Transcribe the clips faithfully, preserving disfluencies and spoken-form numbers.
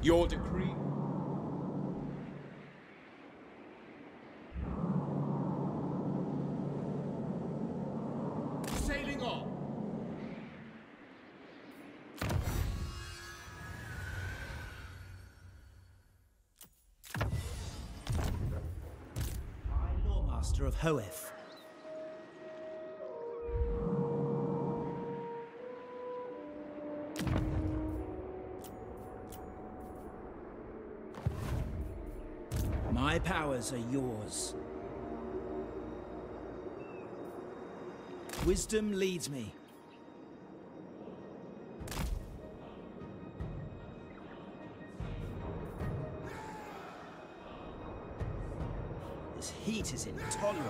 Your decree. Sailing on. I, Lawmaster of Hoeth. My powers are yours. Wisdom leads me. This heat is intolerable.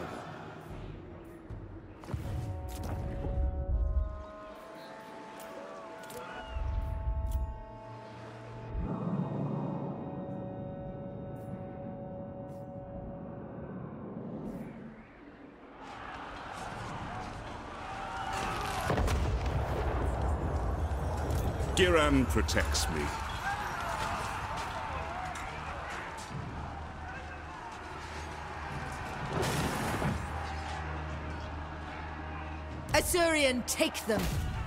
Errant protects me. Assyrian, take them!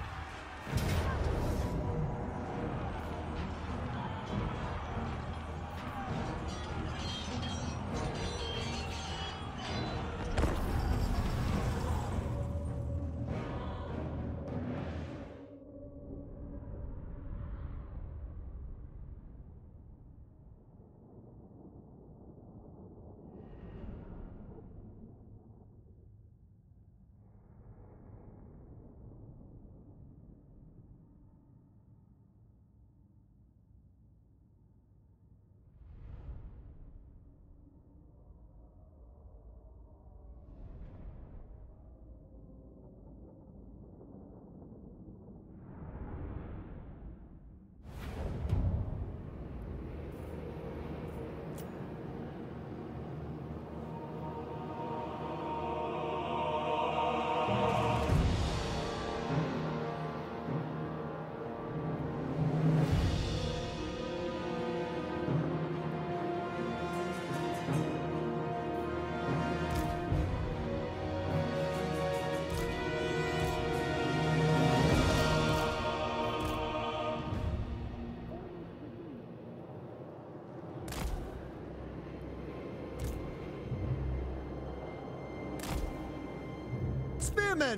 Spearmen!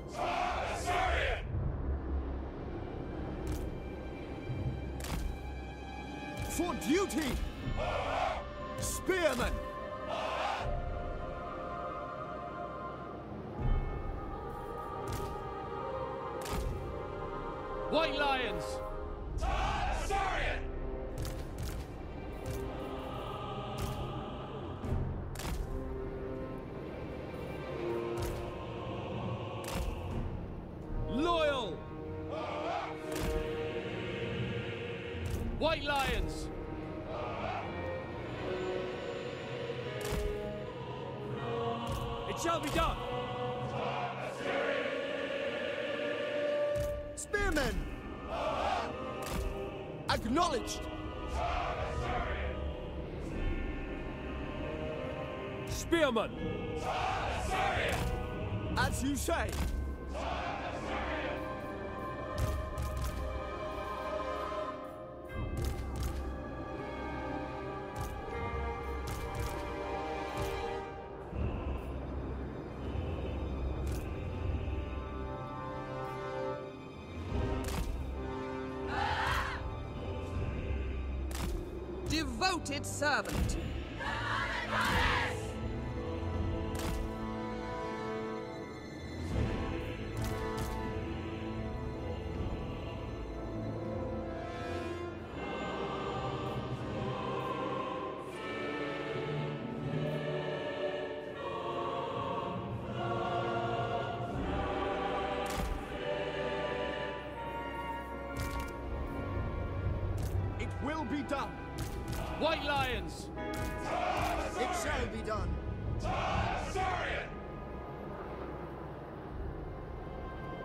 For duty! Spearmen! White Lions! Loyal! White Lions! It shall be done! Spearmen! Acknowledged! Spearmen! As you say! Devoted servant. It will be done! White Lions! It shall be done!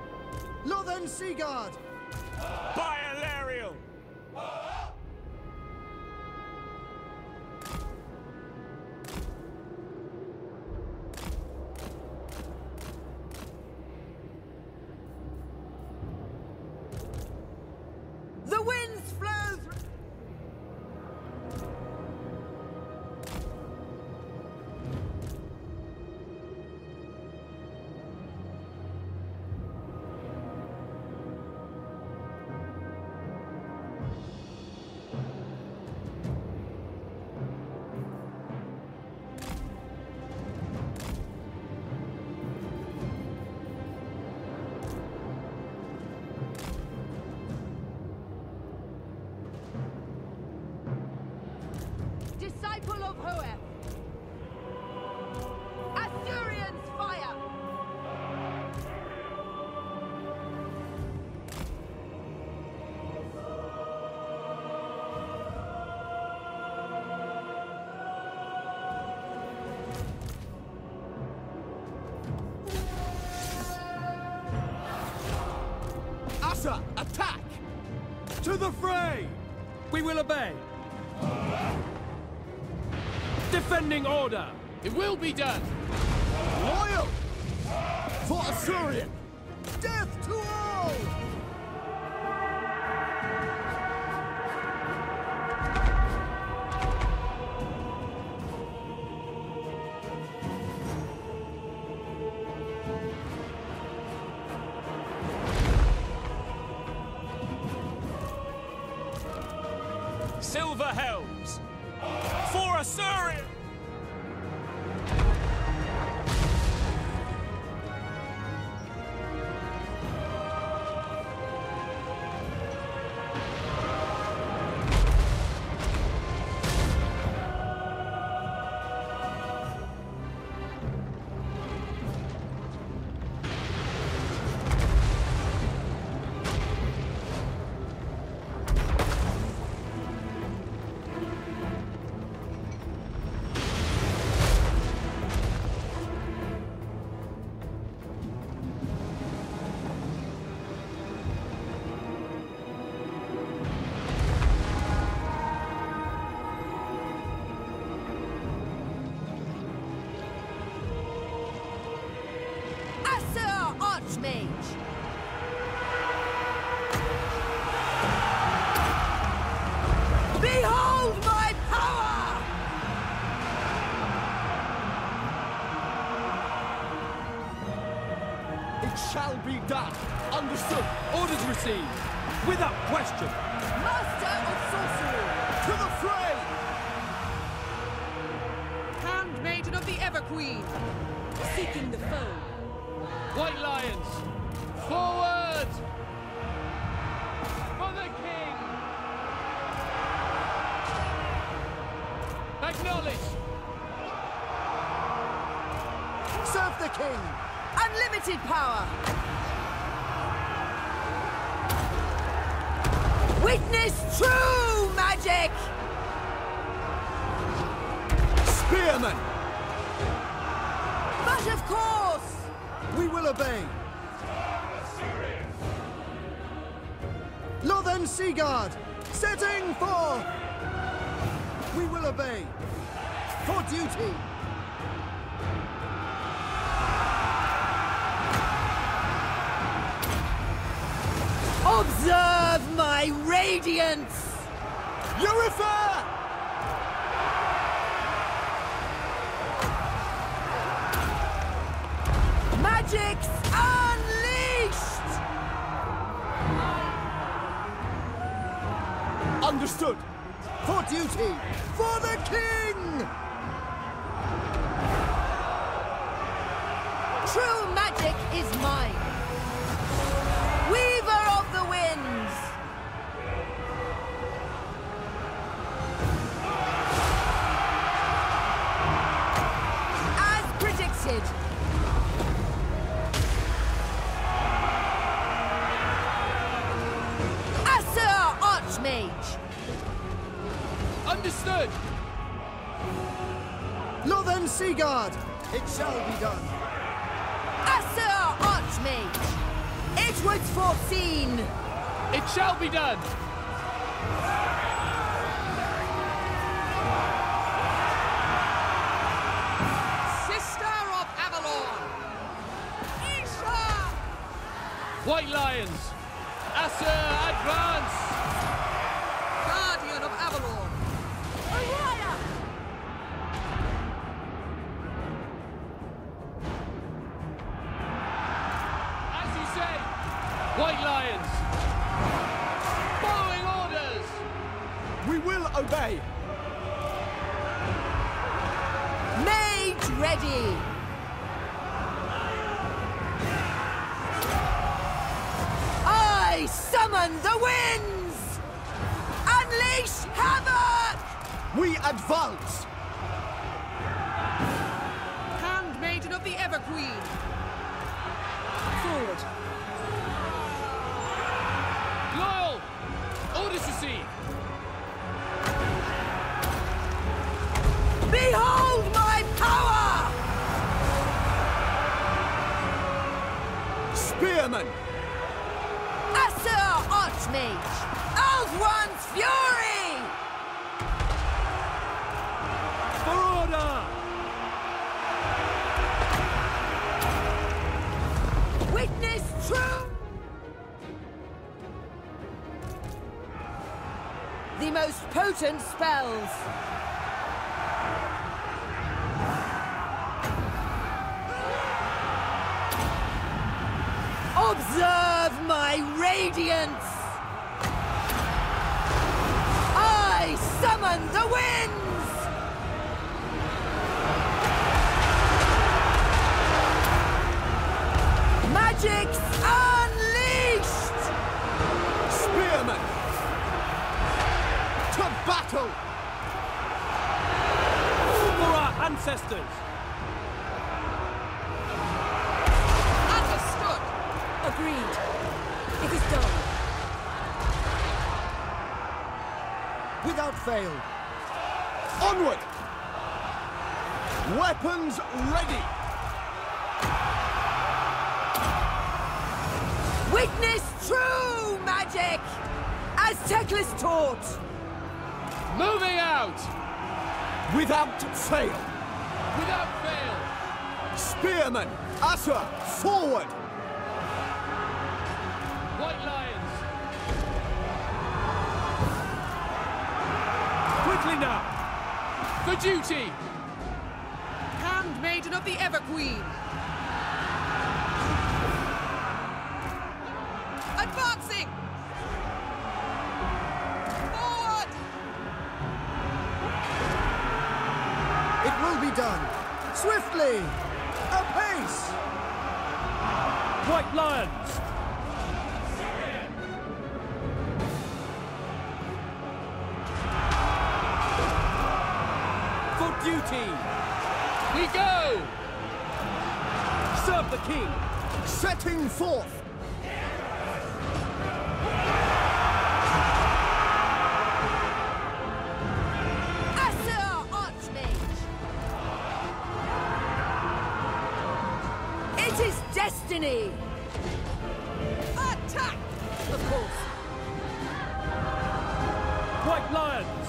Lothen Seaguard! By Alariel! Sparta, attack! To the fray! We will obey. Defending order! It will be done! Loyal! For Assyrian! Death to all! Silver helms! For Assyrian! Archmage! Behold my power! It shall be done. Understood. Orders received! Without question! Master of sorcery! To the fray! Handmaiden of the Everqueen! Seeking the foe! White lions! Forward! For the king! Acknowledge! Serve the king! Unlimited power! Witness true magic! Spearmen! But of course! We will obey! Lothen Seaguard! Setting forth! We will obey! For duty! Observe my radiance! Eurifer! Magic's unleashed! Understood! For duty! For the king! True magic is mine! Weaver of the winds! As predicted! Assur Archmage! Understood! Lothen Seaguard! It shall be done! Assur Archmage! It was foreseen! It shall be done! Sister of Avalon! Isha! White lions! Assur, advance! Guardian of Avalon! Oriah! As you say! White lions! Following orders! We will obey! Mage ready! I summon the winds! Unleash havoc! We advance! Handmaiden of the Everqueen! Forward! Loyal! Orders received! Behold my power! Spearmen! Asur Archmage! Elves One's Fury! For order! Witness true! The most potent spells! Observe my radiance! I summon the winds! Magic's unleashed! Spearmen! To battle! For our ancestors! Understood! Agreed. It is done. Without fail. Onward! Weapons ready! Witness true magic! As Teclis taught! Moving out! Without fail! Without fail! Spearmen! Asur! Forward! White lions! Quickly now! For duty! Handmaiden of the Ever-Queen! Advancing! Forward! It will be done! Swiftly! Apace! White lions! For duty! We go! Serve the king! Setting forth! Asur Archmage! It is destiny! Attack! Of course. White lions!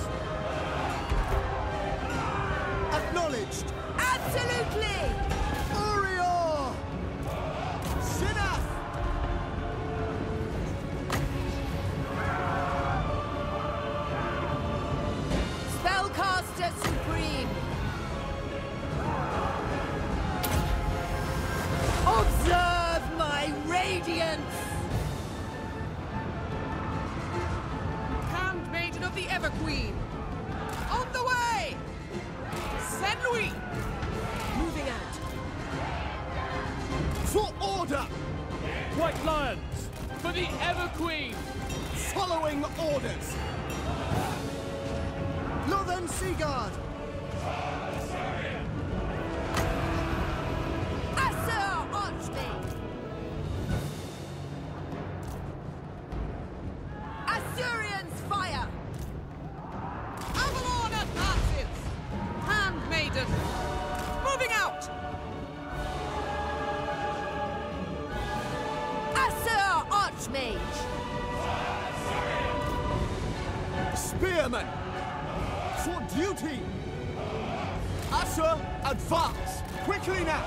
Acknowledged! Absolutely! Orior! Sinaf! Spellcaster Supreme! Observe my radiance! Handmaiden of the Ever-Queen! On the way! Saint Louis! Moving out. For order! White lions! For the Ever-Queen! Following orders! Northern Seaguard! Asur Archmage! Assyrian's fire! Avalon advances! Handmaiden! Moving out! Asur Archmage! Spearmen! For duty! Asur, advance! Quickly now!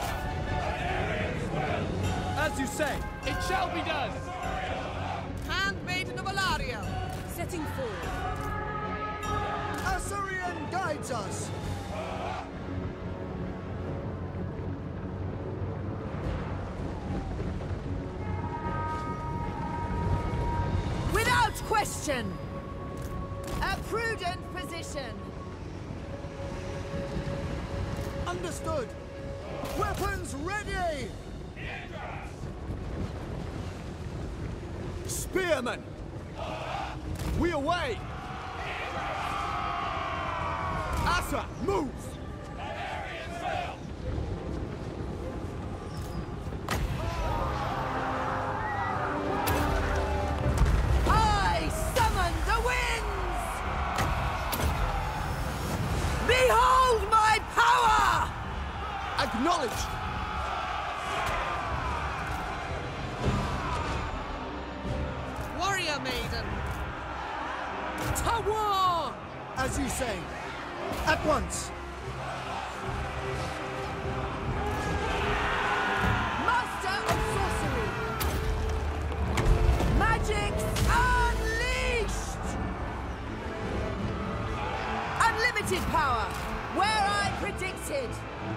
As you say, it shall be done! Handmaiden of Alaria! Setting forth. Assyrian guides us! Without question! A prudent position! Understood! Weapons ready! Spearmen! We away! Asur, move! I summon the winds! Behold my power! Acknowledged! To war! As you say. At once. Master of sorcery! Magic unleashed! Unlimited power, where I predicted!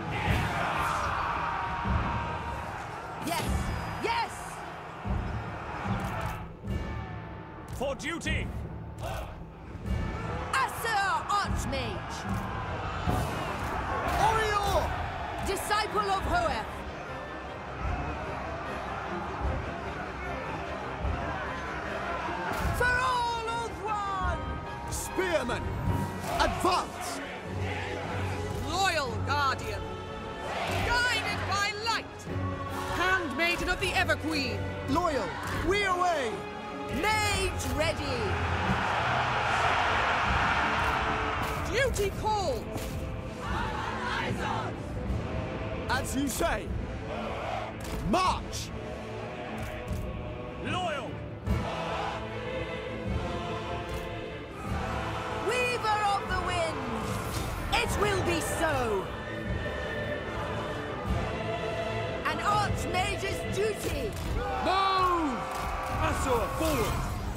Yes! Yes! For duty! Asser Archmage! Orior! Disciple of Hoeth! For all of one! Spearman! Advance! Loyal guardian! Guided by light! Handmaiden of the Everqueen! Loyal! We away! Mage ready! Duty calls! As you say! March! Loyal! Weaver of the winds! It will be so! An Archmage's duty! Move! Asur, forward!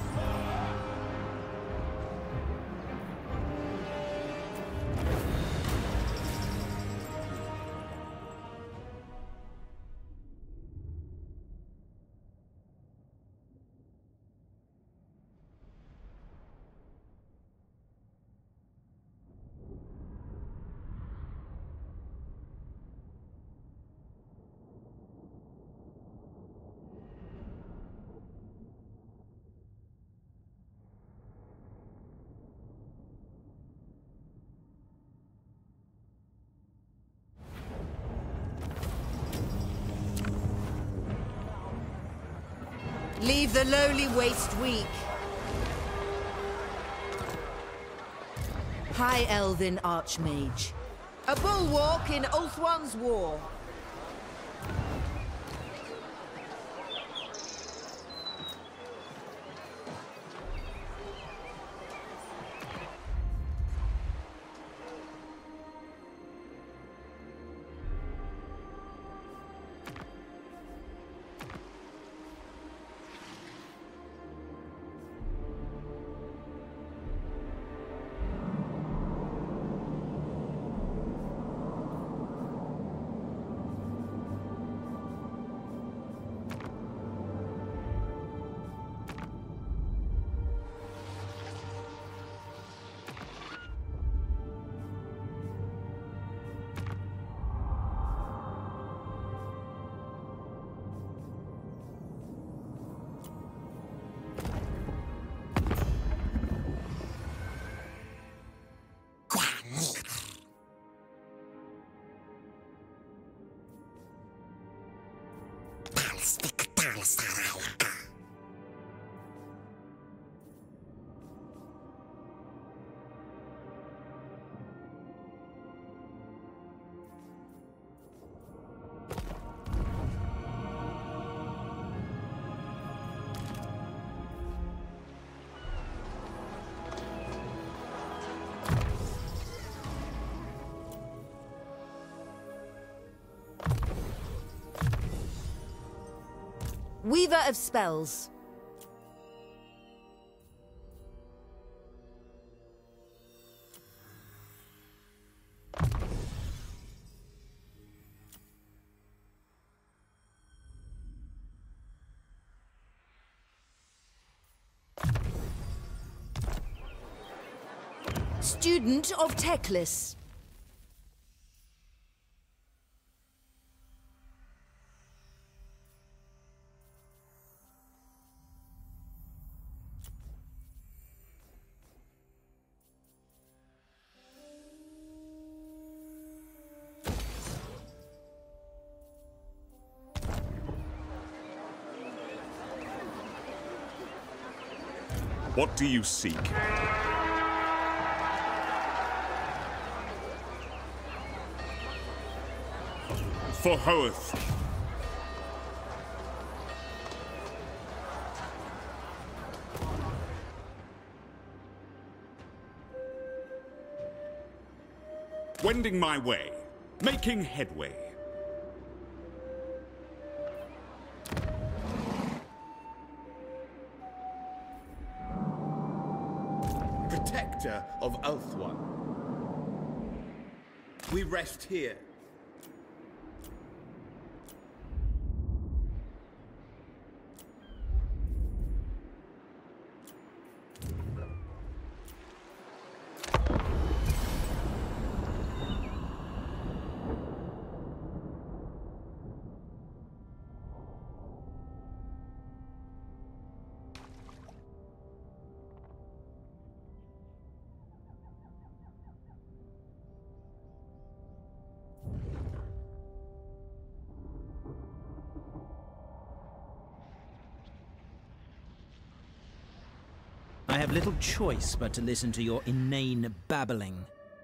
Leave the lowly waste weak. High Elven Archmage. A bulwark in Ulthuan's war. Weaver of spells. Student of Teclis. What do you seek? For Hoeth. Wending my way. Making headway. Protector of Ulthuan. We rest here. I have little choice but to listen to your inane babbling.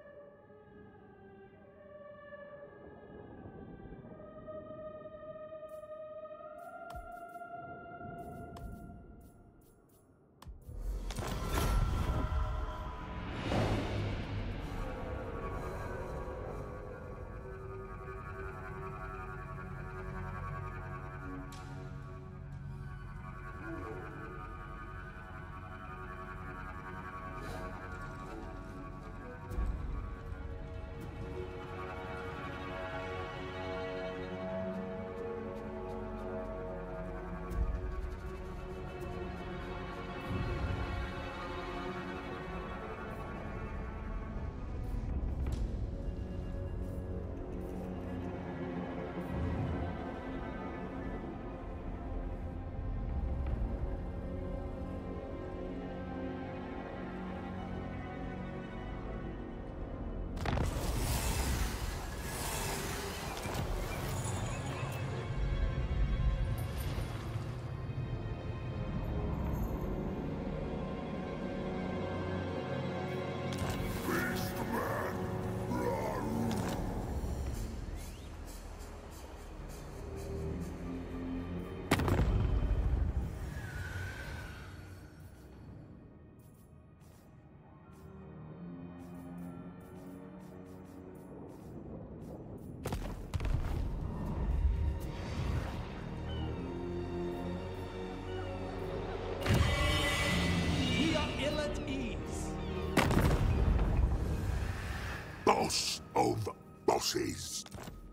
Boss of bosses.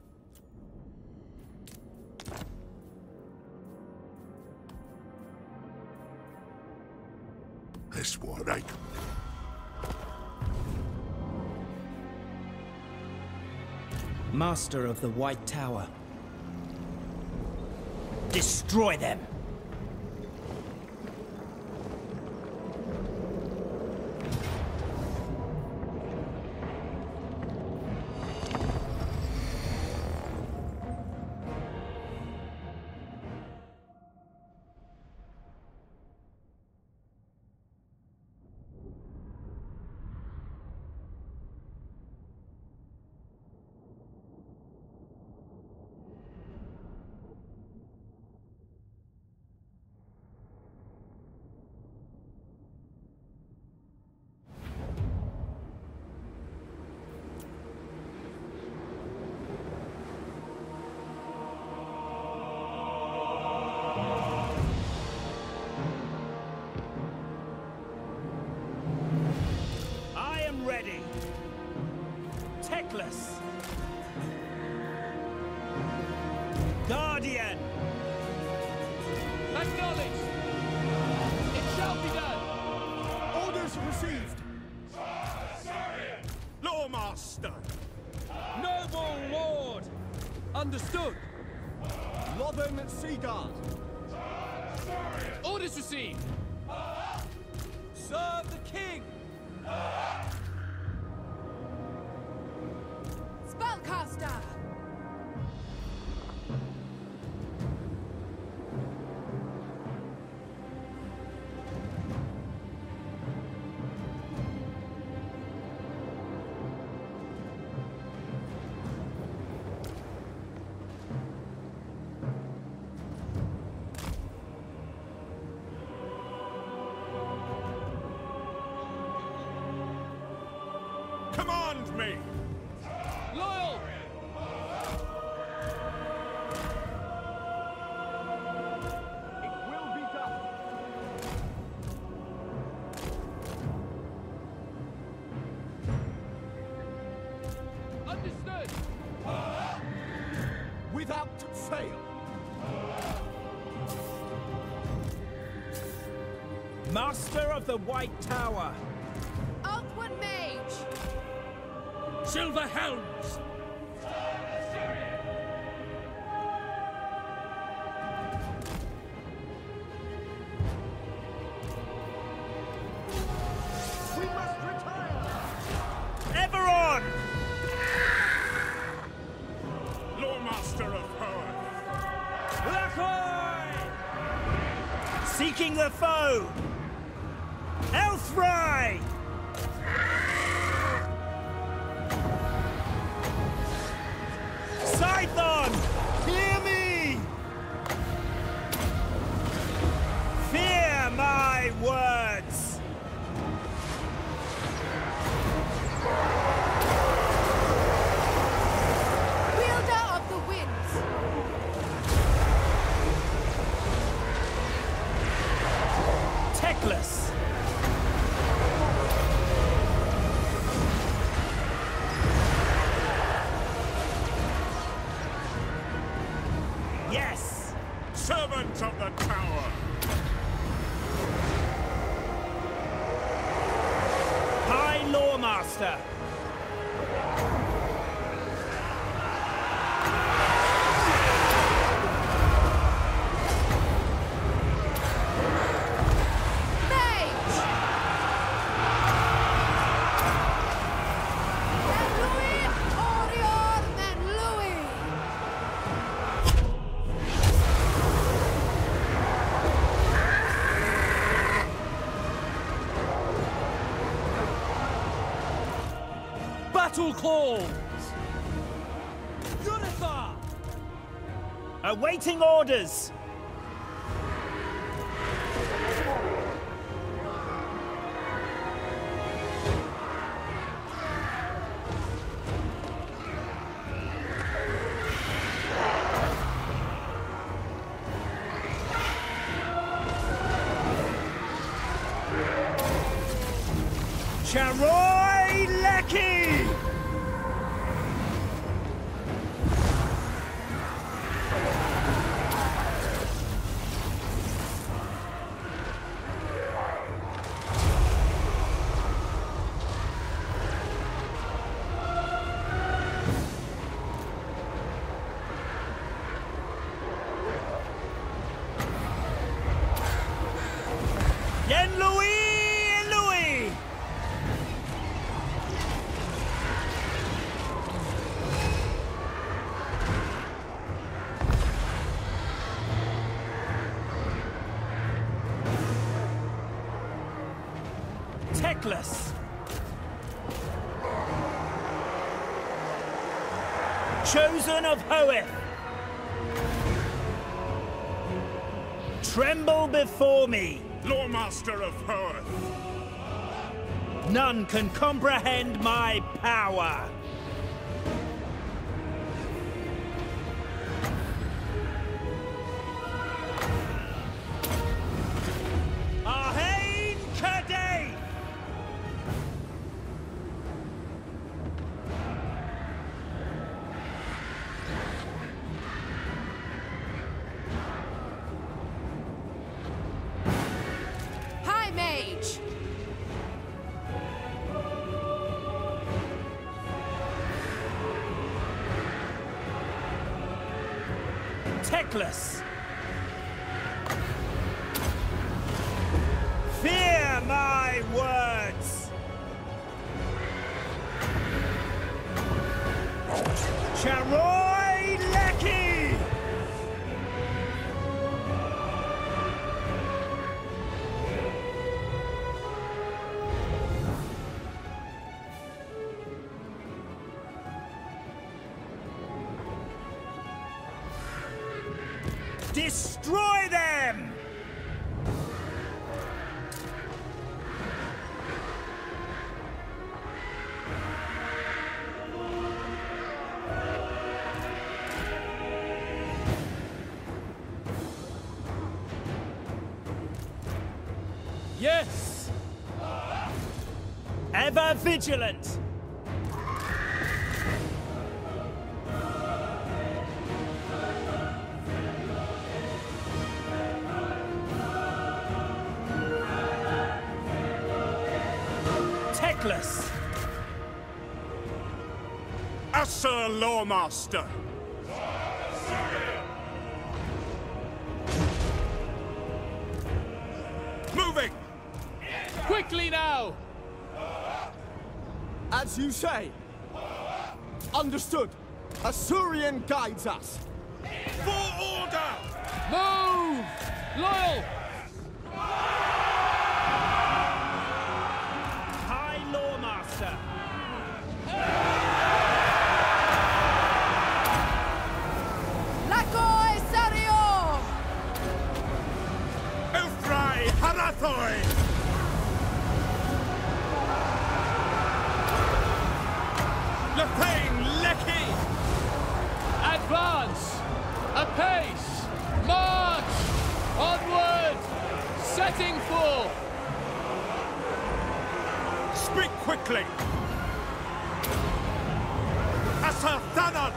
This one ain't. Master of the White Tower. Destroy them! Ready. Teclis. Guardian. Acknowledged. It shall be done. Orders received. Lawmaster. Noble Lord. Understood. Lothern Seaguard. Orders received. Serve the king. Spellcaster! Command me! Master of the White Tower. Ulthuan Mage! Silver Helms! We must retire! Ever on! Loremaster of Hoeth! Lachoy! Seeking the foe! Elfry! Scython! Hear me! Fear my words! Wielder of the Winds! Teclis! Yes! Servant of the Tower! High Lawmaster! Mage! Menlui! Orior Menlui! Battle calls! Unify! Awaiting orders! Charoy Lecky! Yen Louis Louis! Teclis! Chosen of Hoeth! Tremble before me! Loremaster of Hoeth! None can comprehend my power! Arhain Kadei! High Mage! Teclis! Fear my words! Charoy Lecky! Destroy them! Yes! Ever vigilant! Teclis! Sir Lawmaster! Moving! Quickly now! As you say. Understood. Assyrian guides us. For order! Move! Loyal! High Lawmaster! Lakoi Sario! Elfrai Harathoi! Lefane Lecky! Advance! Apace! March! Onward! Setting forth! Speak quickly! Asar Thanon!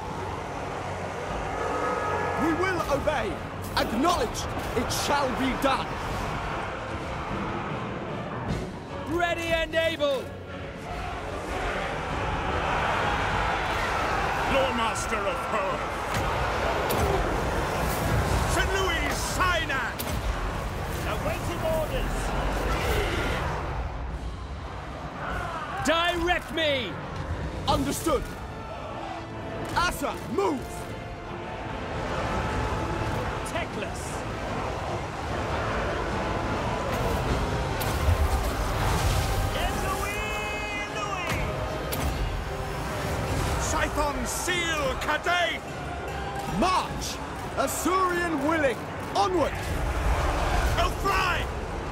We will obey. Acknowledged. It shall be done. Ready and able! Lawmaster of Hoth! Saint Louis Sinai! Awaiting orders! Direct me! Understood. Asa, move! Teclis! Louis! Louis! Scython Seal Cadate! March! Assyrian willing. Onward! Elfrai!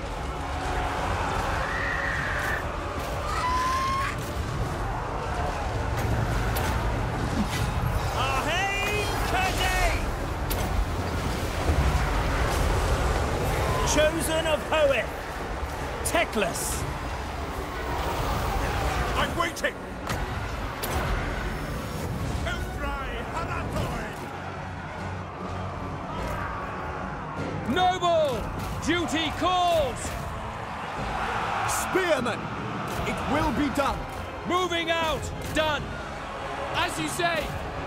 Chosen of Hoeth! Teclis! I'm waiting! Elfrai Harathoi! Noble! Duty calls! Spearmen! It will be done. Moving out! Done! As you say!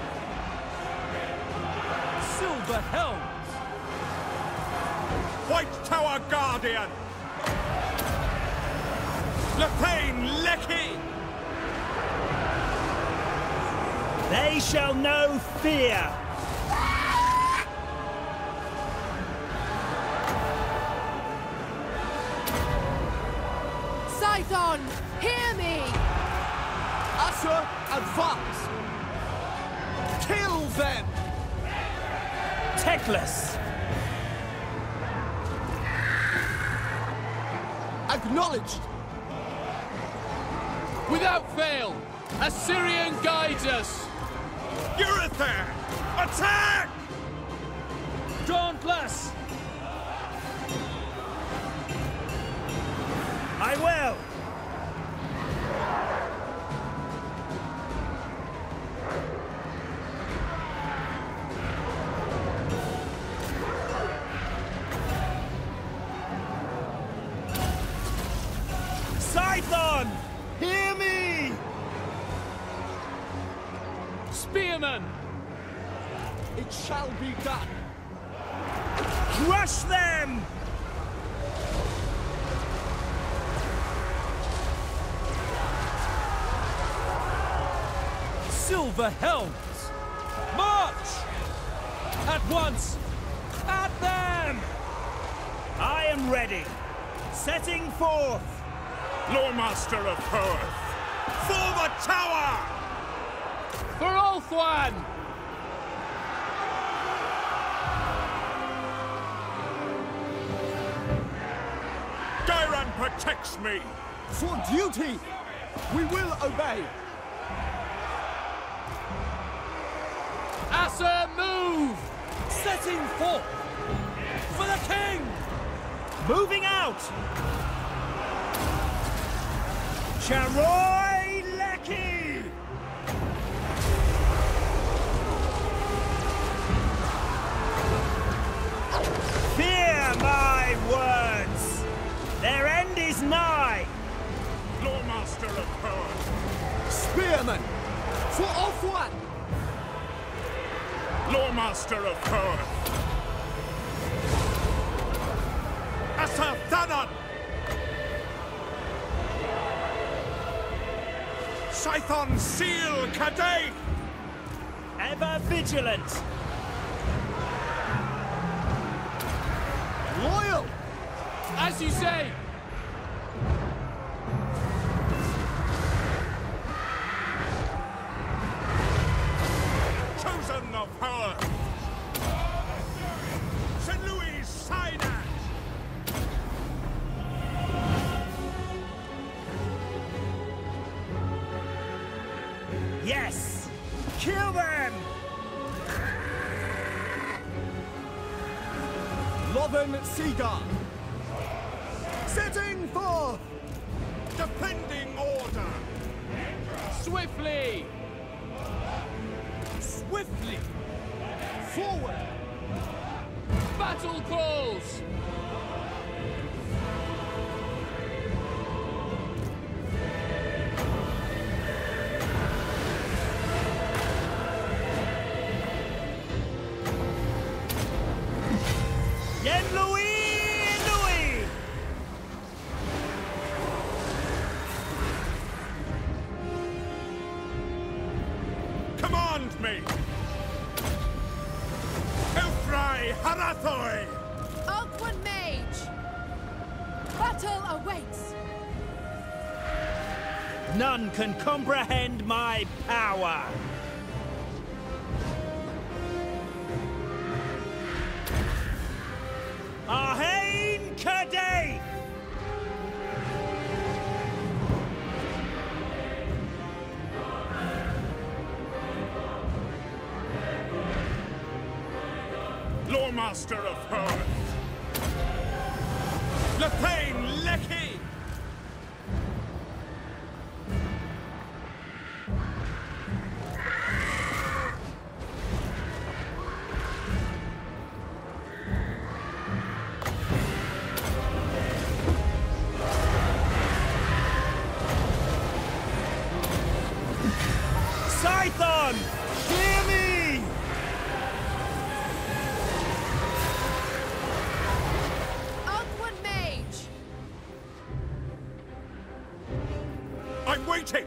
Silver helms! White Tower Guardian! Lefane Lecky! They shall know fear! Scython, hear me! Asa, advance! Kill them! Teclis! Acknowledged! Without fail! Assyrian guides us! Euryther! Attack! Dauntless! I will! Scython! Hear me! Spearmen! It shall be done. Crush them! Silver helms! March! At once! At them! I am ready! Setting forth! Lawmaster of Hoth! For the tower! For Ulthuan! Gairan protects me! For duty! We will obey! Asa, move! Setting forth! For the king! Moving out! Charoi Lecky! Fear my words! Their end is nigh! Lawmaster of Spearman! For off one! Loremaster of Perth! Asathanon! Scython Seal Cadei! Ever vigilant! Loyal! As you say! Chosen of Perth! Saint Louis Sinat! Yes! Kill them! Lothern Seaguard! Setting forth! Defending order! Swiftly! Swiftly! Forward! Battle calls! Yen Louis Louis! Command me! Elfrai Harathoi! Alcuin Mage! Battle awaits! None can comprehend my power! Arhain Cadei! Loremaster of Perth! Lethane Lecky! Scython! Hear me! Alcuin Mage! I'm waiting!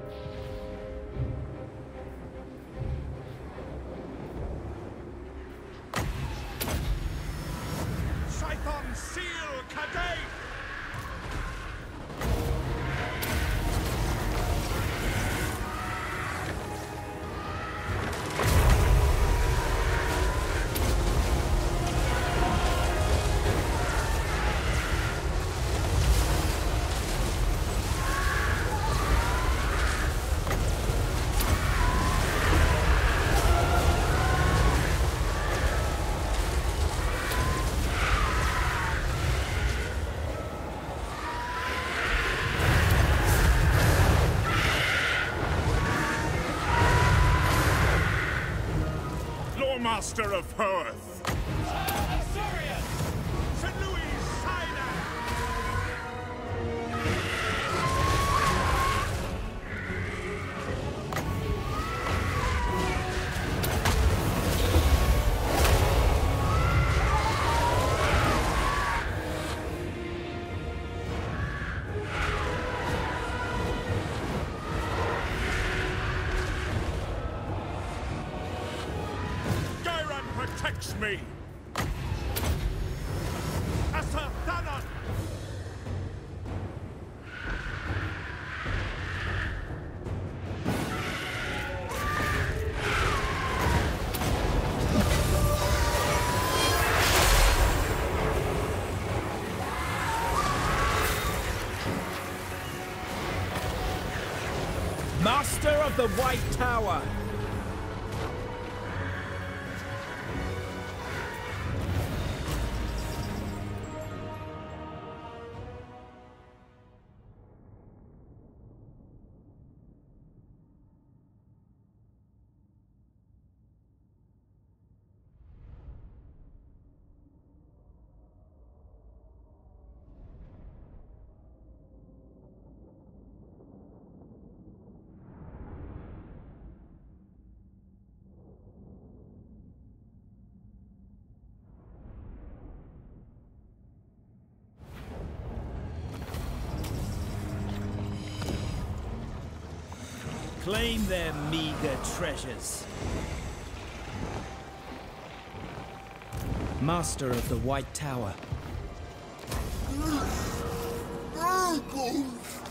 Scython Seal Cadei! Master of Perth! Saint Louis Sinat! Protects me! Asathanon! Master of the White Tower! Claim their meager treasures. Master of the White Tower. Miracles!